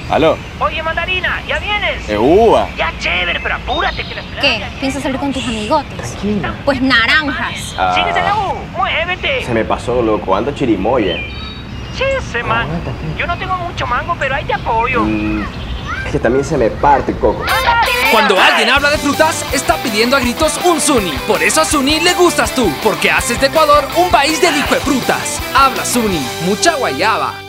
¿Aló? Oye, mandarina, ¿ya vienes? Uva. Ya, chévere, pero apúrate que la esperamos. ¿Qué? ¿Piensas salir con tus amigotes? Tranquila. Pues naranjas. Sigues en la U, muévete. Se me pasó, loco. Ando chirimoya. Chese, man. Yo no tengo mucho mango, pero ahí te apoyo. Es que también se me parte, Coco. Cuando alguien habla de frutas, está pidiendo a gritos un Zuni. Por eso a Zuni le gustas tú, porque haces de Ecuador un país de licuefrutas. Habla Zuni, mucha guayaba.